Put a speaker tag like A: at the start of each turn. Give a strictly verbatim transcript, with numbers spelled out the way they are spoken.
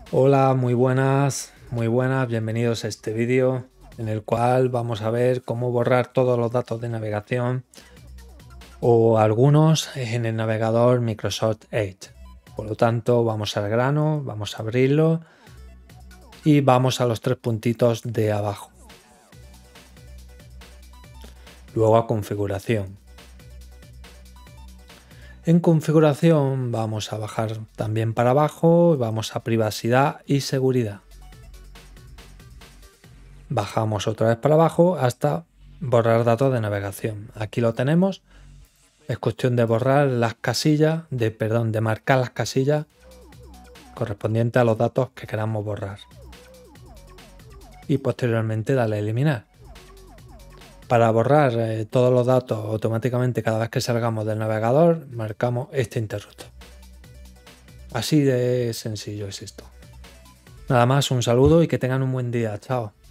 A: Hola, muy buenas, muy buenas, bienvenidos a este vídeo en el cual vamos a ver cómo borrar todos los datos de navegación o algunos en el navegador Microsoft Edge. Por lo tanto, vamos al grano, vamos a abrirlo y vamos a los tres puntitos de abajo. Luego a configuración. En configuración vamos a bajar también para abajo, vamos a privacidad y seguridad. Bajamos otra vez para abajo hasta borrar datos de navegación. Aquí lo tenemos. Es cuestión de borrar las casillas, de perdón, de marcar las casillas correspondientes a los datos que queramos borrar. Y posteriormente darle a eliminar. Para borrar eh, todos los datos automáticamente cada vez que salgamos del navegador, marcamos este interruptor. Así de sencillo es esto. Nada más, un saludo y que tengan un buen día. Chao.